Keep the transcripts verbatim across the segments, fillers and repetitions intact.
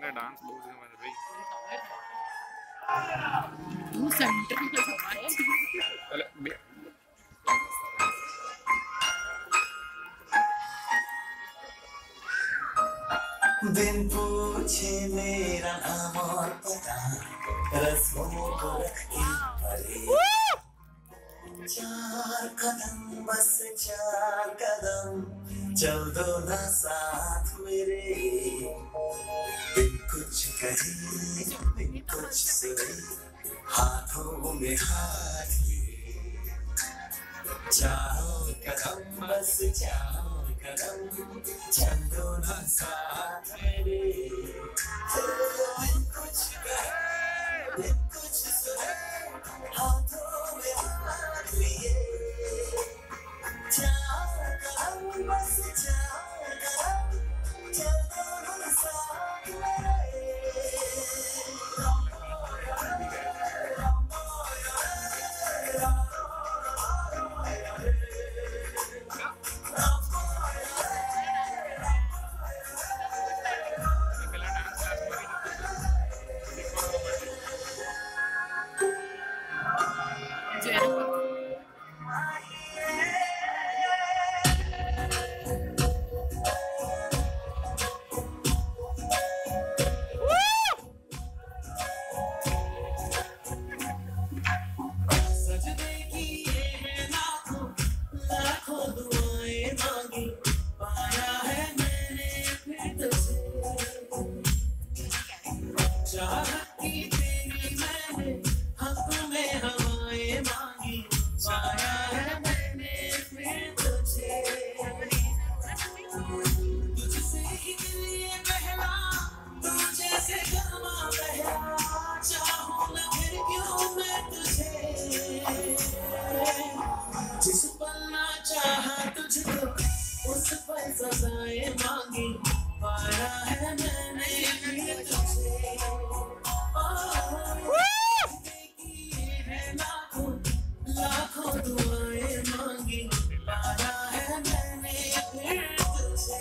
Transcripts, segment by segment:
ना डांस बहुत समझ रही तू सेंटर में समझ अरे बिन पूछे मेरा नाम और पता रस्मों को रख के परे चार कदम बस चार कदम चल दो ना साथ मेरे बिन कुछ कहे बिन कुछ सुने हाथों में हाथ लिए चार कदम बस चार कदम चल दो ना साथ मेरे बिन कुछ कहे बिन कुछ सुने हाथों में हाथ लिए चार कदम बस चार कदम चल दो ना साथ मेरे जिस पल ना चाहा तुझको उस पल सजाएं मांगी पाया है मैंने फिर तुझे किए हैं लाखों लाखों दुआएं मांगी पाया है मैंने फिर तुझे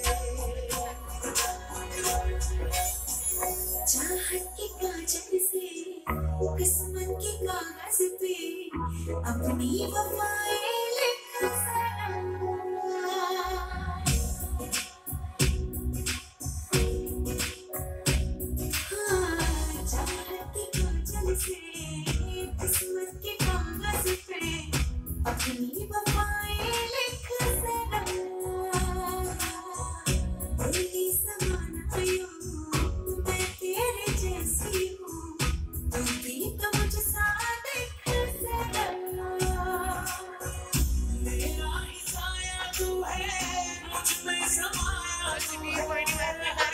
चाहत के काजल से किस्मत के कागज पे अपनी वफाएं किस्मत के कागज पे अपनी वफाएं लिख जरा तेरी समाना यूं मैं तेरे जैसी हूँ तू भी तो मुझसा दिख जरा मेरा ही साया तू है मुझ में समाया तू है